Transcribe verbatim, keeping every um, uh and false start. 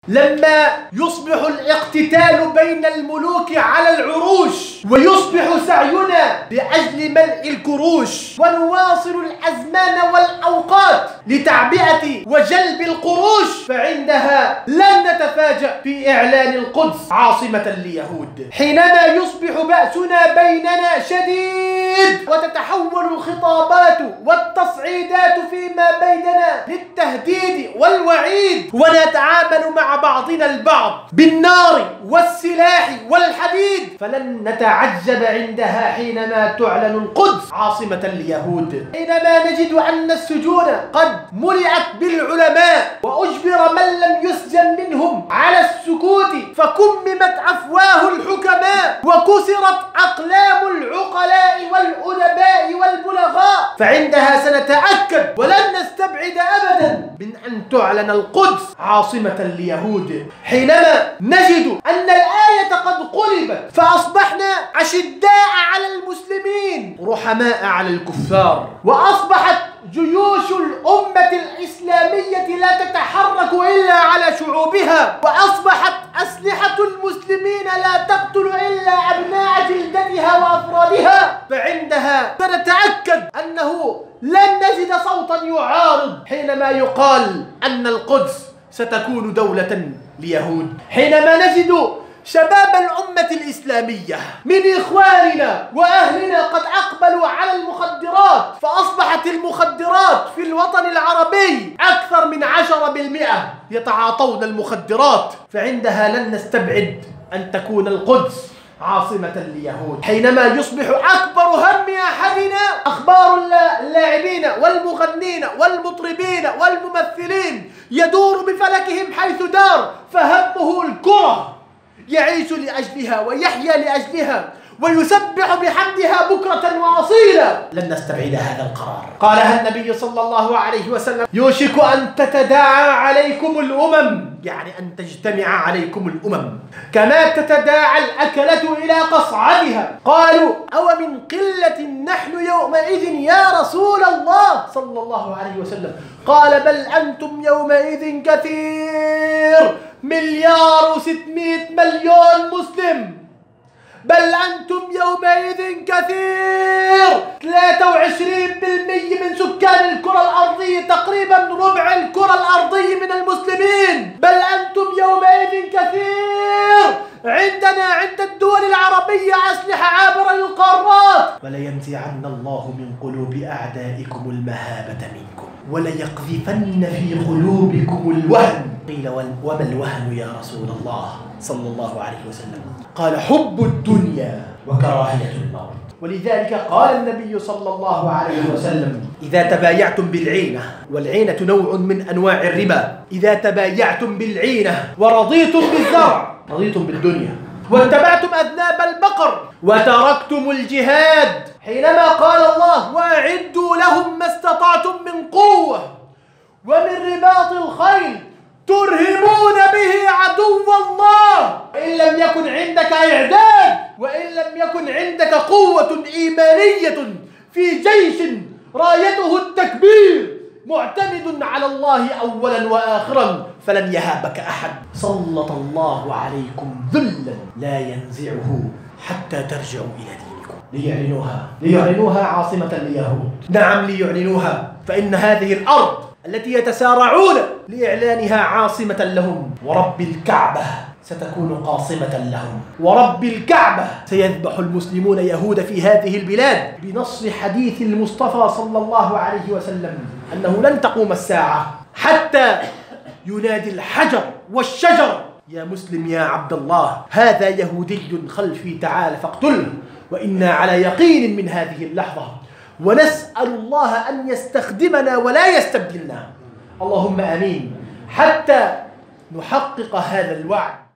لما يصبح الاقتتال بين الملوك على العروش ويصبح سعينا لأجل ملء الكروش ونواصل الأزمان والأوقات لتعبئة وجلب القروش، فعندها لن نتفاجأ في إعلان القدس عاصمة لليهود. حينما يصبح بأسنا بيننا شديد وتتحول الخطابات والتصعيدات فيما بيننا للتهديد والوعيد ونتعامل مع بعضنا البعض بالنار والسلاح والحديد، فلن نتعجب عندها حينما تعلن القدس عاصمة اليهود. حينما نجد أن السجون قد ملئت بالعلماء وأجبر من لم يسجن منهم على السكوت فكممت أفواه الحكماء وكسرت أقلام العقلاء والأدباء والبلغاء، فعندها سنتأكد ولن نستبعد أبدا من أن تعلن القدس عاصمة اليهود. حينما نجد أن الآية قد قلبت فأصبحنا أشداء على المسلمين رحماء على الكفار، وأصبحت جيوش الأمة الإسلامية لا تتحرك إلا على شعوبها، وأصبحت أسلحة المسلمين لا تقتل إلا أبناء جلدتها وأفرادها، فعندها سنتأكد أنه لن نجد صوتا يعارض حينما يقال أن القدس ستكون دولة ليهود. حينما نجد شباب الأمة الإسلامية من إخواننا وأهلنا قد أقبلوا على المخدرات، فأصبحت المخدرات في الوطن العربي أكثر من عشرة بالمئة يتعاطون المخدرات، فعندها لن نستبعد أن تكون القدس عاصمة اليهود. حينما يصبح أكبر هم أحدنا أخبار اللاعبين والمغنين والمطربين والممثلين يدور بفلكهم حيث دار، فهمه الكرة يعيش لأجلها ويحيا لأجلها ويسبح بحمدها بكرة وأصيلا، لن نستبعد هذا القرار. قالها النبي صلى الله عليه وسلم: يوشك أن تتداعى عليكم الأمم، يعني أن تجتمع عليكم الأمم كما تتداعى الأكلة إلى قصعتها. قالوا: أو من قلة نحن يومئذ يا رسول الله صلى الله عليه وسلم؟ قال: بل أنتم يومئذ كثير، مليار وستمائة مليون مسلم، بل أنتم يومئذ كثير، ثلاثة وعشرين بالمئة من سكان الكرة الأرضية، تقريبا ربع الكرة الأرضية من المسلمين، بل أنتم يومئذ كثير، عندنا عند الدول العربية أسلحة عابرة للقارات، ولينزعن الله من قلوب أعدائكم المهابة منكم وليقذفن في قلوبكم الوهن. قيل: وما الوهن يا رسول الله صلى الله عليه وسلم؟ قال: حب الدنيا وكراهية الموت. ولذلك قال النبي صلى الله عليه وسلم: إذا تبايعتم بالعينة، والعينة نوع من أنواع الربا، إذا تبايعتم بالعينة ورضيتم بالزرع، رضيتم بالدنيا، واتبعتم أذناب البقر وتركتم الجهاد، حينما قال الله: وأعدوا لهم ما استطعتم من قوة ومن رباط الخيل ترهبون به عدو الله. إن لم يكن عندك إعداد وإن لم يكن عندك قوة إيمانية في جيش رايته التكبير معتمد على الله أولا وآخرا، فلن يهابك أحد. سلط الله عليكم ذلا لا ينزعه حتى ترجعوا إلى دينكم. ليعلنوها ليعلنوها عاصمة اليهود. نعم، ليعلنوها، فإن هذه الأرض التي يتسارعون لإعلانها عاصمة لهم، ورب الكعبة ستكون قاصمة لهم، ورب الكعبة سيذبح المسلمون يهود في هذه البلاد، بنص حديث المصطفى صلى الله عليه وسلم أنه لن تقوم الساعة حتى ينادي الحجر والشجر: يا مسلم يا عبد الله، هذا يهودي خلفي، تعال فاقتله. وإنا على يقين من هذه اللحظة، ونسأل الله أن يستخدمنا ولا يستبدلنا. اللهم آمين، حتى نحقق هذا الوعد.